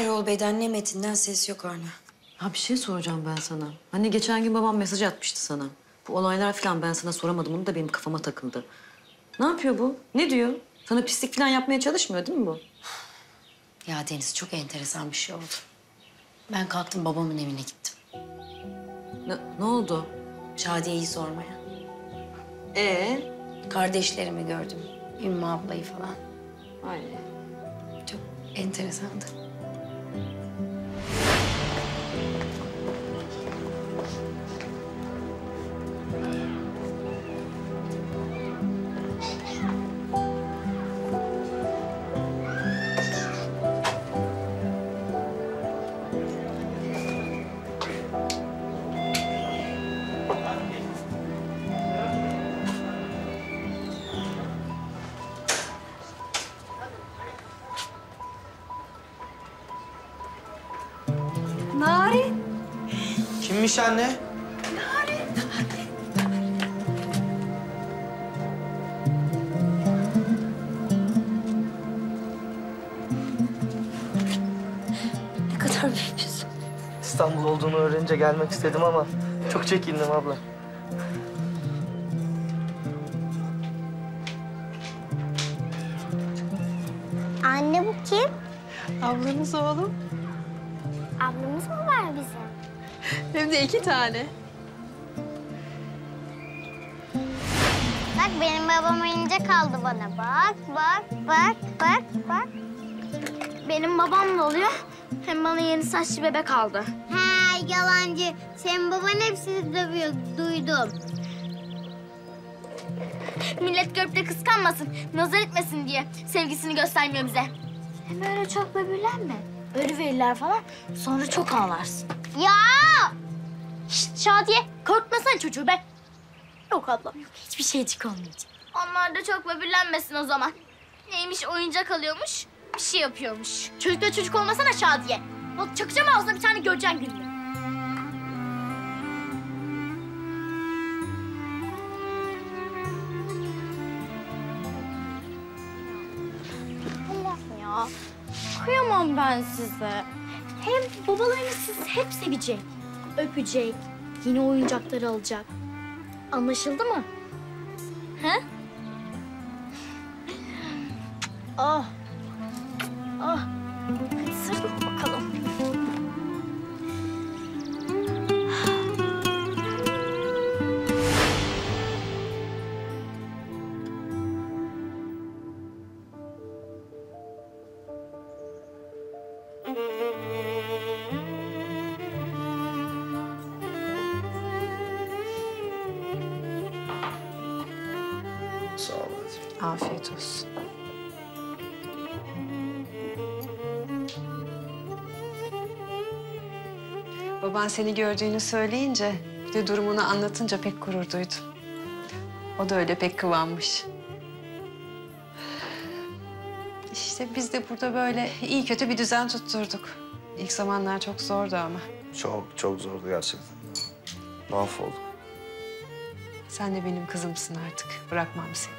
Erol Bey'den ne Metin'den ses yok hala. Ha bir şey soracağım ben sana. Hani geçen gün babam mesaj atmıştı sana. Bu olaylar falan ben sana soramadım. Onu da benim kafama takıldı. Ne yapıyor bu? Ne diyor? Sana pislik falan yapmaya çalışmıyor değil mi bu? Ya Deniz çok enteresan bir şey oldu. Ben kalktım babamın evine gittim. Ne oldu? Şadiye'yi sormaya. Ee? Kardeşlerimi gördüm. Ümmü ablayı falan. Ay. Çok enteresandı. Narin. Kimmiş anne? Ne kadar büyümüşsün. İstanbul olduğunu öğrenince gelmek istedim ama çok çekindim abla. Anne bu kim? Ablamız oğlum. Ablamız mı var bizim? Hem de 2 tane. Bak benim babam oyuncak aldı bana. Bak, bak, bak, bak, bak. Benim babam da oluyor. Hem bana yeni saçlı bebek aldı. Ha yalancı. Senin baban hepsini dövüyor. Duydum. Millet görüp de kıskanmasın, nazar etmesin diye sevgisini göstermiyor bize. Hem öyle çok böbürlenme. Ölü verirler falan, sonra çok ağlarsın. Ya! Şşt Şadiye, korkmasana çocuğu be. Yok ablam yok, hiçbir şeycik olmayacak. Onlar da çok böbürlenmesin o zaman. Neymiş oyuncak alıyormuş, bir şey yapıyormuş. Çocuk da çocuk olmasana Şadiye. Bak çakacağım ağzına bir tane göreceksin gününü. Allah'ım ya. Kıyamam ben size. Hem babalarınız sizi hep sevecek. Öpecek. Yeni oyuncakları alacak. Anlaşıldı mı? He? Ah. Ah. Hadi sarılın bakalım. Sağ ol hadi. Afiyet olsun. Baban seni gördüğünü söyleyince, bir de durumunu anlatınca pek gurur duydu. O da öyle pek kıvanmış. İşte biz de burada böyle iyi kötü bir düzen tutturduk. İlk zamanlar çok zordu ama. Çok zordu gerçekten. Mahvolduk. Sen de benim kızımsın artık. Bırakmam seni.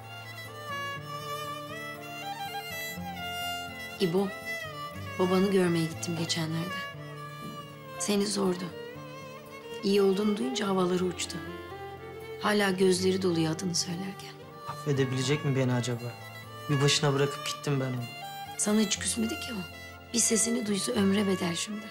İbo, babanı görmeye gittim geçenlerde. Seni sordu. İyi olduğunu duyunca havaları uçtu. Hala gözleri doluyor adını söylerken. Affedebilecek mi beni acaba? Bir başına bırakıp gittim ben onu. Sana hiç küsmedi ki o. Bir sesini duysa ömre bedel şimdi.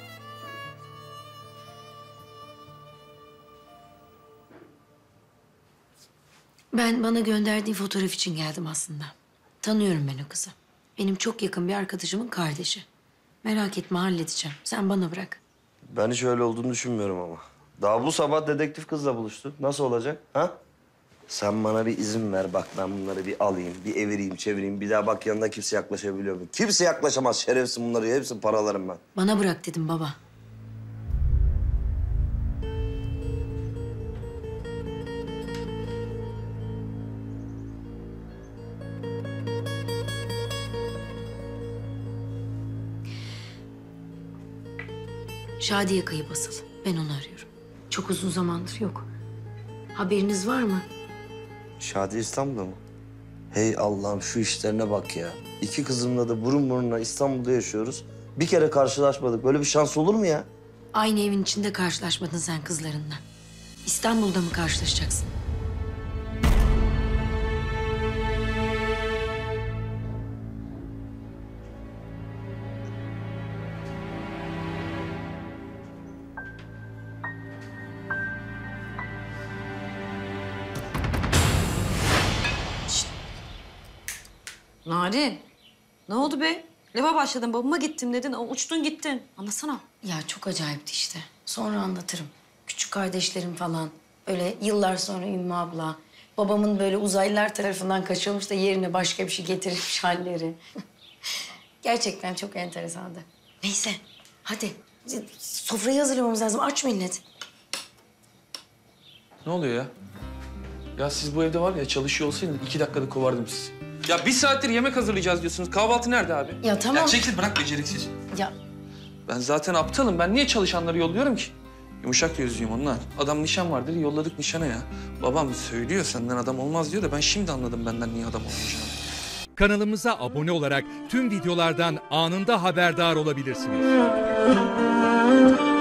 Ben bana gönderdiğin fotoğraf için geldim aslında. Tanıyorum ben o kızı. Benim çok yakın bir arkadaşımın kardeşi. Merak etme halledeceğim. Sen bana bırak. Ben hiç öyle olduğunu düşünmüyorum ama. Daha bu sabah dedektif kızla buluştu. Nasıl olacak ha? Sen bana bir izin ver bak ben bunları bir alayım, bir evireyim, çevireyim. Bir daha bak yanına kimse yaklaşabiliyor mu? Kimse yaklaşamaz şerefsiz bunları. Hepsini paralarım ben. Bana bırak dedim baba. Şadiye kayıp asıl. Ben onu arıyorum. Çok uzun zamandır yok. Haberiniz var mı? Şadi İstanbul'da mı? Hey Allah'ım şu işlerine bak ya. İki kızımla da burun buruna İstanbul'da yaşıyoruz. Bir kere karşılaşmadık. Böyle bir şans olur mu ya? Aynı evin içinde karşılaşmadın sen kızlarınla. İstanbul'da mı karşılaşacaksın? Narin, ne oldu be? Lava başladım, babama gittim dedin. Uçtun gittin. Anlatsana. Ya çok acayipti işte. Sonra anlatırım. Küçük kardeşlerim falan. Öyle yıllar sonra Ümmü abla. Babamın böyle uzaylılar tarafından kaçırılmış da yerine başka bir şey getirilmiş halleri. Gerçekten çok enteresandı. Neyse hadi. Sofrayı hazırlamamız lazım. Aç millet. Ne oluyor ya? Ya siz bu evde var ya çalışıyor olsaydınız 2 dakikada kovardım sizi. Ya 1 saattir yemek hazırlayacağız diyorsunuz. Kahvaltı nerede abi? Ya tamam. Ya çekil bırak beceriksiz. Ya Ben zaten aptalım. Ben niye çalışanları yolluyorum ki? Yumuşak gözlüyüm onlar. Adam nişan var dedi, yolladık nişana ya. Babam söylüyor senden adam olmaz diyor da ben şimdi anladım benden niye adam olmayacağını. Kanalımıza abone olarak tüm videolardan anında haberdar olabilirsiniz.